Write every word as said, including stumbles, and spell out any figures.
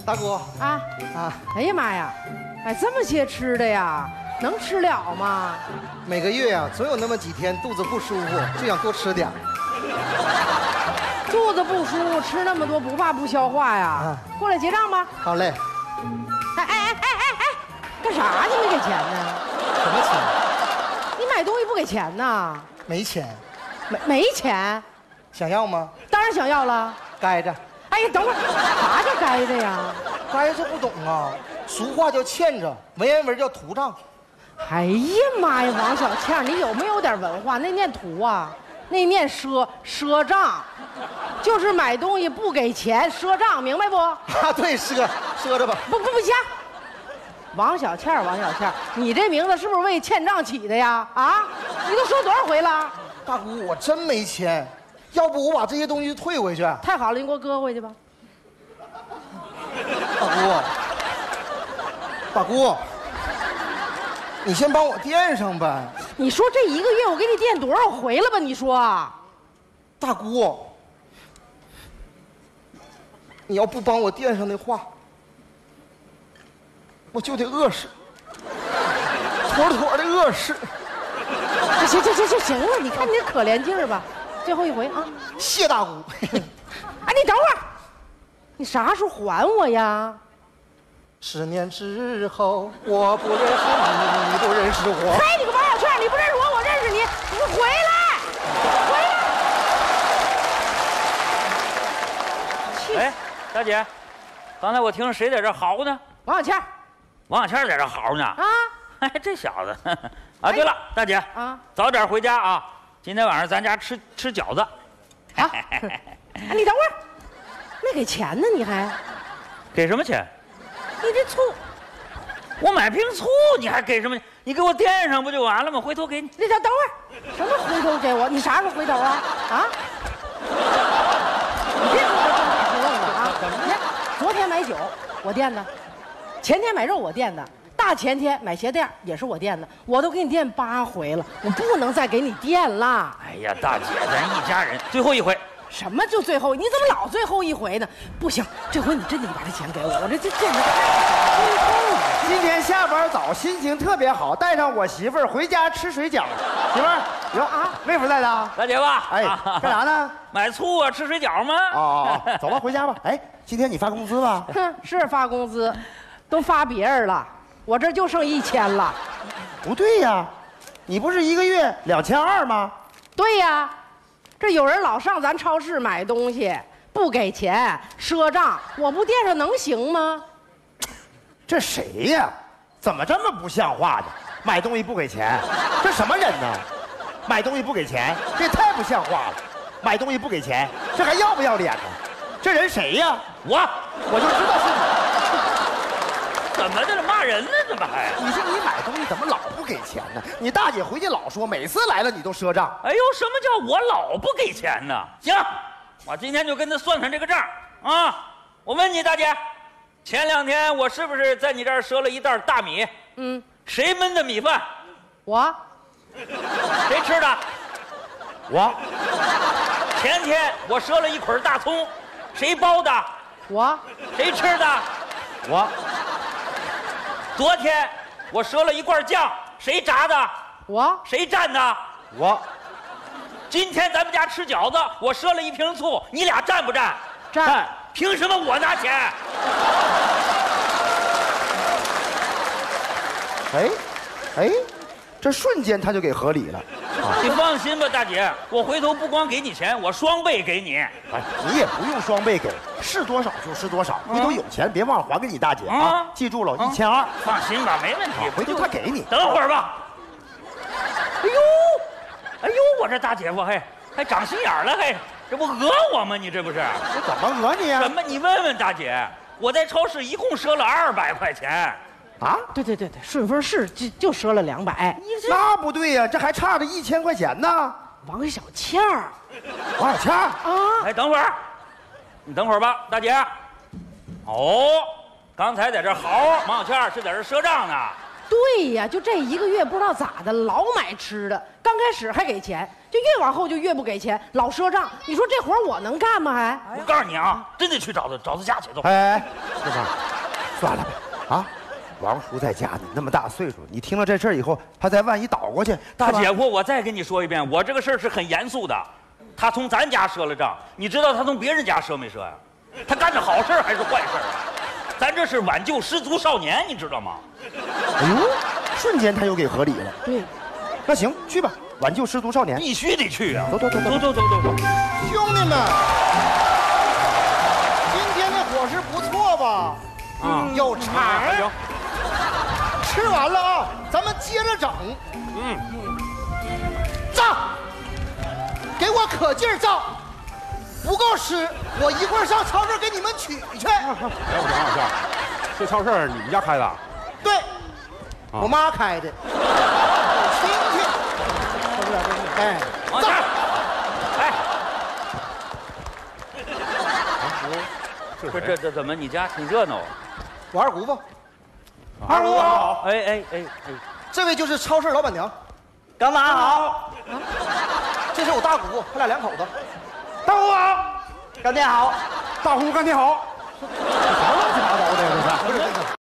大姑啊啊！ 哎呀妈呀，买这么些吃的呀，能吃了吗？ 每个月呀、啊，总有那么几天肚子不舒服，就想多吃点。 肚子不舒服，吃那么多不怕不消化呀？啊、过来结账吧。 好嘞。 哎哎哎哎哎哎，干啥去？没给钱呢？ 什么钱？ 你买东西不给钱呢？ 没钱。 没没钱？ 想要吗？ 当然想要了。 该着。 哎呀，等会儿，啥叫该着呀？ 该着不懂啊，俗话叫欠着，文言文叫图账。 哎呀妈呀，王小倩，你有没有点文化？那念图啊，那念赊赊账，就是买东西不给钱赊账，明白不？ 啊，对，赊赊着吧。 不不不行。王小倩，王小倩，你这名字是不是为欠账起的呀？啊，你都说多少回了？ 大姑，我真没钱，要不我把这些东西退回去。 太好了，你给我搁回去吧。 大姑，大姑，你先帮我垫上呗。 你说这一个月我给你垫多少回了吧？你说， 大姑，你要不帮我垫上的话，我就得饿死，妥妥的饿死。 行行行行行了，你看你这可怜劲儿吧。最后一回啊！ 谢大姑。 哎，你等会儿，你啥时候还我呀？ 十年之后，我不认识你，你不认识我。 嘿，你个王小倩，你不认识我，我认识你，你给我回来，回来！哎，大姐，刚才我听谁在这嚎呢？ 王小倩。 王小倩在这嚎呢。 啊！ 哎，这小子。啊，对了，大姐啊，早点回家啊！今天晚上咱家吃吃饺子。 好。哎，你等会儿，没给钱呢，你还？ 给什么钱？ 你这醋， 我买瓶醋，你还给什么？你给我垫上不就完了吗？回头给你。 你等等会儿，什么回头给我？你啥时候回头啊？啊？你别给我这么胡弄了啊！你看，昨天买酒我垫的，前天买肉我垫的。大前天买鞋垫也是我垫的，我都给你垫八回了，我不能再给你垫了。 哎呀，大姐，咱一家人，最后一回。 什么就最后？你怎么老最后一回呢？不行，这回你真得把这钱给我，我这这这…… 今天下班早，心情特别好，带上我媳妇儿回家吃水饺。媳妇儿，哟啊，妹夫在呢。 大姐吧， 哎，干啥呢？ 买醋啊，吃水饺吗？ 哦哦，走吧，回家吧。哎，今天你发工资吧？ 哼，是发工资，都发别人了。我这就剩一千了， 不对呀，你不是一个月两千二吗？ 对呀，这有人老上咱超市买东西不给钱赊账，我不垫上能行吗？ 这谁呀？怎么这么不像话呢？买东西不给钱，这什么人呢？买东西不给钱，这也太不像话了。买东西不给钱，这还要不要脸呢？这人谁呀？ 我， 我就知道是你。 怎么的了？骂人呢？怎么还？ 你说你买东西怎么老不给钱呢？你大姐回去老说，每次来了你都赊账。 哎呦，什么叫我老不给钱呢？行，我今天就跟他算算这个账啊！我问你，大姐，前两天我是不是在你这儿赊了一袋大米？ 嗯。 谁焖的米饭？ 我。 谁吃的？ 我。 前天我赊了一捆大葱，谁包的？ 我。 谁吃的？ 我。 昨天我赊了一罐酱，谁炸的？ 我。 谁蘸的？ 我。 今天咱们家吃饺子，我赊了一瓶醋，你俩蘸不蘸？ 蘸。 凭什么我拿钱？ 哎，哎，这瞬间他就给合理了。 你放心吧，大姐，我回头不光给你钱，我双倍给你。 哎，你也不用双倍给，是多少就是多少。回头有钱别忘了还给你大姐啊！记住了，一千二。 放心吧，没问题。 回头他给你。 等会儿吧。哎呦，哎呦，我这大姐夫还还长心眼了，还这不讹我吗？你这不是？ 我怎么讹你啊？ 什么？你问问大姐，我在超市一共赊了二百块钱。 啊， 对对对对，顺丰是就就赊了两百， 那不对呀、啊，这还差着一千块钱呢。 王小倩儿， 王小倩儿啊， 哎，等会儿，你等会儿吧，大姐。哦，刚才在这嚎，王小倩是在这赊账呢。 对呀，就这一个月不知道咋的，老买吃的，刚开始还给钱， 就越往后就越不给钱，老赊账。你说这活我能干吗？还？ 我告诉你啊，真得去找他，找他家去走。 哎，师傅，算了吧，啊，王叔在家呢，那么大岁数，你听了这事儿以后，他再万一倒过去， 大姐夫，我再跟你说一遍，我这个事儿是很严肃的。他从咱家赊了账，你知道他从别人家赊没赊呀？他干的好事还是坏事啊？咱这是挽救失足少年，你知道吗？ 哎呦，瞬间他又给合理了。 对， 那行，去吧，挽救失足少年， 必须得去啊！ 走走走走走走走走走。 兄弟们，今天的伙食不错吧？嗯，有肠儿。吃完了啊，咱们接着整。嗯，炸，给我可劲儿炸！不够吃，我一会儿上超市给你们取去。 哎，我想想一下，这超市你们家开的？ 对，我妈开的。亲戚，哎，炸！ 哎，这这这怎么？你家挺热闹啊？ 我二姑父， 二姑好， 哎哎哎哎， 这位就是超市老板娘。 干妈好， 这是我大姑父，他俩两口子。 大姑好， 干爹好， 大姑干爹好。